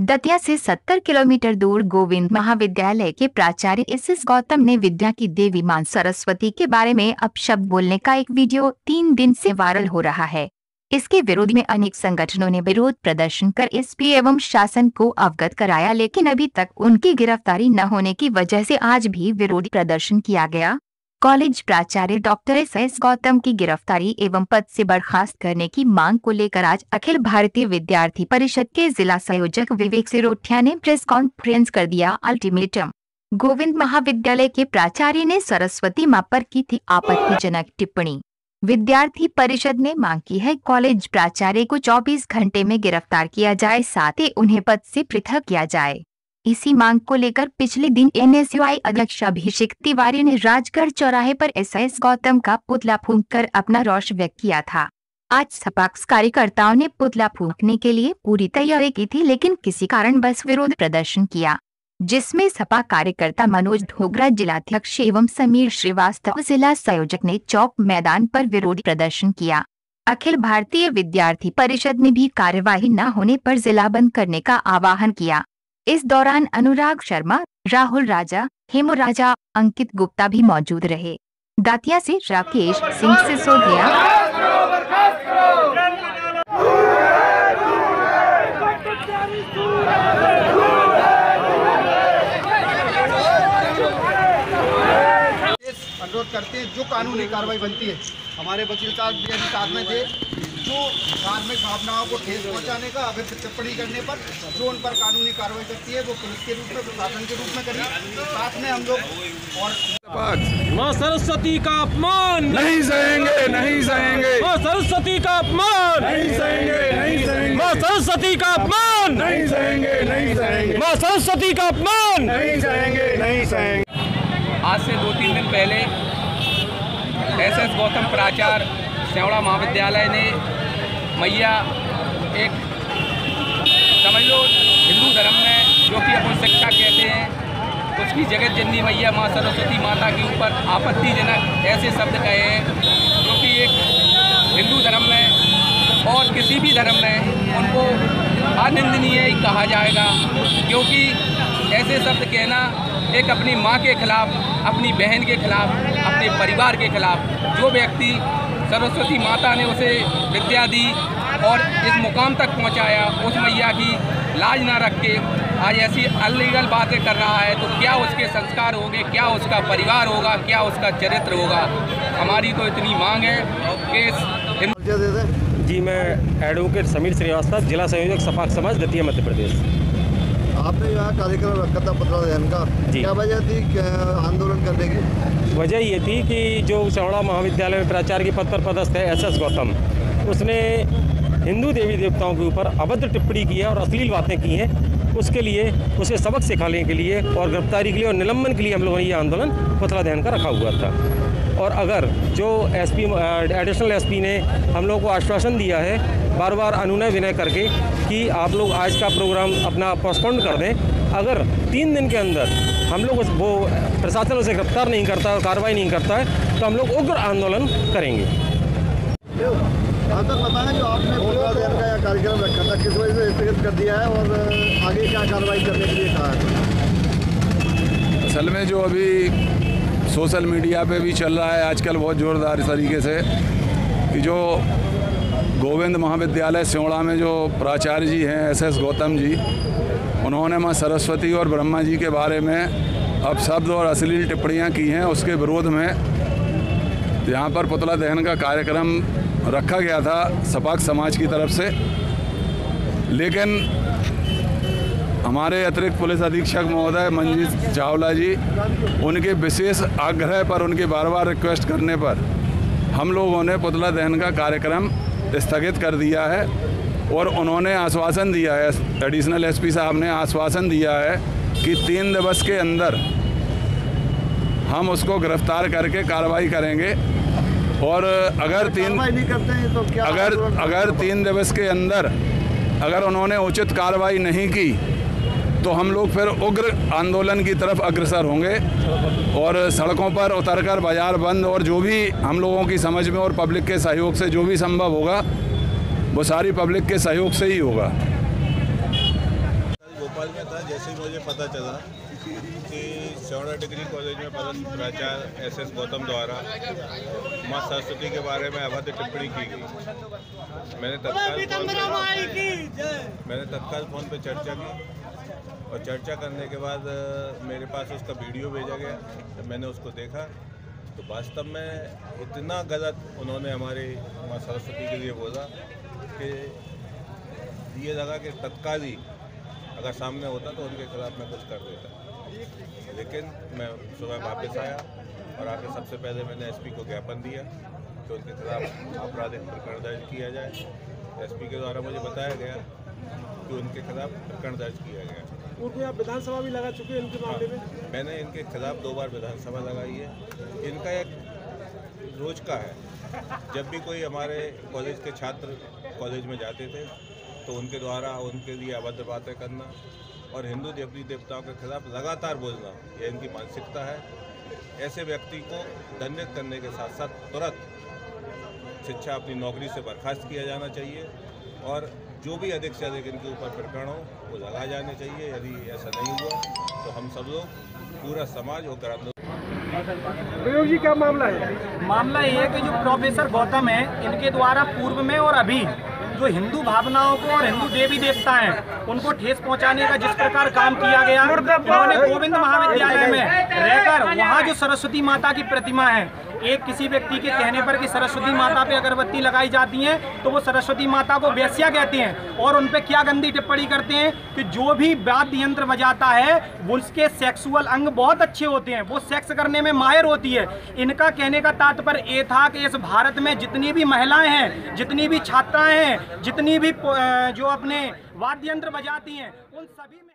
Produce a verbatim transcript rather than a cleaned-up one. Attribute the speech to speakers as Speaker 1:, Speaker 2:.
Speaker 1: दतिया से सत्तर किलोमीटर दूर गोविंद महाविद्यालय के प्राचार्य एस एस गौतम ने विद्या की देवी मां सरस्वती के बारे में अपशब्द बोलने का एक वीडियो तीन दिन से वायरल हो रहा है। इसके विरोध में अनेक संगठनों ने विरोध प्रदर्शन कर एसपी एवं शासन को अवगत कराया, लेकिन अभी तक उनकी गिरफ्तारी न होने की वजह से आज भी विरोध प्रदर्शन किया गया। कॉलेज प्राचार्य डॉक्टर एस एस गौतम की गिरफ्तारी एवं पद से बर्खास्त करने की मांग को लेकर आज अखिल भारतीय विद्यार्थी परिषद के जिला संयोजक विवेक सिरोठिया ने प्रेस कॉन्फ्रेंस कर दिया अल्टीमेटम। गोविंद महाविद्यालय के प्राचार्य ने सरस्वती मां पर की थी आपत्तिजनक टिप्पणी। विद्यार्थी परिषद ने मांग की है कॉलेज प्राचार्य को चौबीस घंटे में गिरफ्तार किया जाए, साथ ही उन्हें पद से पृथक किया जाए। इसी मांग को लेकर पिछले दिन एनएसयूआई अध्यक्ष अभिषेक तिवारी ने राजगढ़ चौराहे पर एस एस गौतम का पुतला फूंककर अपना रोष व्यक्त किया था। आज सपा कार्यकर्ताओं ने पुतला फूंकने के लिए पूरी तैयारी की थी, लेकिन किसी कारणवश विरोध प्रदर्शन किया, जिसमें सपा कार्यकर्ता मनोज ढोगरा जिलाध्यक्ष एवं समीर श्रीवास्तव जिला संयोजक ने चौक मैदान पर विरोध प्रदर्शन किया। अखिल भारतीय विद्यार्थी परिषद ने भी कार्यवाही न होने पर जिला बंद करने का आह्वान किया। इस दौरान अनुराग शर्मा, राहुल राजा, हेमू राजा, अंकित गुप्ता भी मौजूद रहे। दातिया से राकेश सिंह सिसोदिया।
Speaker 2: अनुरोध करते हैं जो कानूनी कार्रवाई बनती है, हमारे वकील साहब भी साथ में थे, जो धार्मिक भावनाओं को ठेस पहुंचाने का अवैध टिप्पणी करने पर जो उन पर कानूनी कार्रवाई करती है वो पुलिस के रूप में, प्रशासन के रूप में करी। साथ में हम लोग और
Speaker 3: मां सरस्वती का अपमान
Speaker 4: नहीं सहेंगे, नहीं सहेंगे।
Speaker 3: मां सरस्वती का अपमान
Speaker 4: नहीं सहेंगे, नहीं सहेंगे।
Speaker 3: मां सरस्वती का अपमान
Speaker 4: नहीं सहेंगे, नहीं सहेंगे।
Speaker 3: मां सरस्वती का अपमान
Speaker 4: नहीं सहेंगे, नहीं सहेंगे।
Speaker 5: आज से दो तीन दिन पहले एस एस गौतम प्राचार्य सेवड़ा महाविद्यालय ने मैया एक समझ लो हिंदू धर्म में जो कि अपन शिक्षा कहते हैं, उसकी जगत जननी मैया माँ सरस्वती माता के ऊपर आपत्तिजनक ऐसे शब्द कहे हैं जो कि एक हिंदू धर्म में और किसी भी धर्म में उनको अनिंदनीय ही कहा जाएगा, क्योंकि ऐसे शब्द कहना एक अपनी माँ के खिलाफ, अपनी बहन के खिलाफ, अपने परिवार के खिलाफ, जो व्यक्ति सरस्वती माता ने उसे विद्या दी और इस मुकाम तक पहुंचाया, उस मैया की लाज ना रख के आज ऐसी अनलीगल बातें कर रहा है, तो क्या उसके संस्कार होंगे, क्या उसका परिवार होगा, क्या उसका चरित्र होगा। हमारी तो इतनी मांग है कि
Speaker 3: जी मैं एडवोकेट समीर श्रीवास्तव, जिला संयोजक सपा समाज दतिया मध्य प्रदेश।
Speaker 2: आपने यहाँ कार्यक्रम रखा था पुतला दहन का, क्या वजह थी आंदोलन करने की?
Speaker 3: वजह ये थी कि जो सेवड़ा महाविद्यालय में प्राचार्य के पद पर पदस्थ है एस एस गौतम, उसने हिंदू देवी देवताओं के ऊपर अभद्र टिप्पणी की है और अश्लील बातें की हैं। उसके लिए उसे सबक सिखाने के लिए और गिरफ्तारी के लिए और निलंबन के लिए हम लोगों ने ये आंदोलन पुतला दहन का रखा हुआ था। और अगर जो एसपी एडिशनल एसपी ने हम लोगों को आश्वासन दिया है बार बार अनुनय विनय करके कि आप लोग आज का प्रोग्राम अपना पोस्टपोन कर दें, अगर तीन दिन के अंदर हम लोग वो प्रशासन उसे गिरफ्तार नहीं करता और कार्रवाई नहीं करता है तो हम लोग उग्र आंदोलन करेंगे।
Speaker 2: हाँ तक बताएं जो आपने पुतला दहन का कार्यक्रम रखा था, किस वजह से स्थगित कर दिया है और आगे क्या कार्रवाई करने के लिए कहा है?
Speaker 4: असल में जो अभी सोशल मीडिया पे भी चल रहा है आजकल बहुत ज़ोरदार तरीके से कि जो गोविंद महाविद्यालय सेवड़ा में जो प्राचार्य जी हैं एस एस गौतम जी, उन्होंने माँ सरस्वती और ब्रह्मा जी के बारे में अपशब्द और अश्लील टिप्पणियाँ की हैं। उसके विरोध में यहाँ पर पुतला दहन का कार्यक्रम रखा गया था सपाक समाज की तरफ से, लेकिन हमारे अतिरिक्त पुलिस अधीक्षक महोदय मंजीत चावला जी, उनके विशेष आग्रह पर, उनके बार बार रिक्वेस्ट करने पर हम लोगों ने पुतला दहन का कार्यक्रम स्थगित कर दिया है। और उन्होंने आश्वासन दिया है, एडिशनल एसपी साहब ने आश्वासन दिया है कि तीन दिवस के अंदर हम उसको गिरफ्तार करके कार्रवाई करेंगे। और अगर तीन
Speaker 2: नहीं करते हैं तो क्या
Speaker 4: अगर अगर तीन दिवस के अंदर अगर उन्होंने उचित कार्रवाई नहीं की तो हम लोग फिर उग्र आंदोलन की तरफ अग्रसर होंगे और सड़कों पर उतरकर बाजार बंद और जो भी हम लोगों की समझ में और पब्लिक के सहयोग से जो भी संभव होगा वो सारी पब्लिक के सहयोग से ही होगा।
Speaker 6: समाज में था, जैसे ही मुझे पता चला कि सेवड़ा डिग्री कॉलेज में पदस्थ प्राचार्य एस एस गौतम द्वारा माँ सरस्वती के बारे में अभद्र टिप्पणी की गई, मैंने तत्काल फोन पे मैंने तत्काल फ़ोन पे चर्चा की और चर्चा करने के बाद मेरे पास उसका वीडियो भेजा गया। जब मैंने उसको देखा तो वास्तव में इतना गलत उन्होंने हमारी माँ सरस्वती के लिए बोला कि ये लगा कि तत्काल ही अगर सामने होता तो उनके खिलाफ मैं कुछ कर देता। लेकिन मैं सुबह वापस आया और आके सबसे पहले मैंने एसपी को ज्ञापन दिया कि उनके खिलाफ आपराधिक प्रकरण दर्ज किया जाए। एसपी के द्वारा मुझे बताया गया कि उनके खिलाफ प्रकरण दर्ज किया गया।
Speaker 7: पूर्व में आप विधानसभा भी लगा चुके हैं इनके मामले में?
Speaker 6: हाँ, मैंने इनके खिलाफ दो बार विधानसभा लगाई है। इनका एक रोज का है, जब भी कोई हमारे कॉलेज के छात्र कॉलेज में जाते थे तो उनके द्वारा उनके लिए अभद्र बातें करना और हिंदू देवी देवताओं के खिलाफ लगातार बोलना, यह इनकी मानसिकता है। ऐसे व्यक्ति को दंडित करने के साथ साथ तुरंत शिक्षा अपनी नौकरी से बर्खास्त किया जाना चाहिए और जो भी अधिक से अधिक इनके ऊपर प्रकरण हो वो लगाए जाने चाहिए। यदि ऐसा नहीं हुआ तो हम सब लोग पूरा समाज होकर आंदोलन।
Speaker 7: प्रयोग जी, क्या मामला है?
Speaker 8: मामला ये है कि जो प्रोफेसर गौतम है, इनके द्वारा पूर्व में और अभी जो हिंदू भावनाओं को और हिंदू देवी देवता हैं उनको ठेस पहुंचाने का जिस प्रकार काम किया गया, उन्होंने गोविंद महाविद्यालय में रहकर वहाँ जो सरस्वती माता की प्रतिमा है, एक किसी व्यक्ति के कहने पर कि सरस्वती माता पे अगरबत्ती लगाई जाती है तो वो सरस्वती माता को वेश्या कहते हैं और उन पे क्या गंदी टिप्पणी करते हैं कि जो भी वाद्य यंत्र बजाता है वो उसके सेक्सुअल अंग बहुत अच्छे होते हैं, वो सेक्स करने में माहिर होती है। इनका कहने का तात्पर्य ये था कि इस भारत में जितनी भी महिलाएं हैं, जितनी भी छात्राएं हैं, जितनी भी जो अपने वाद्य यंत्र बजाती हैं, उन सभी में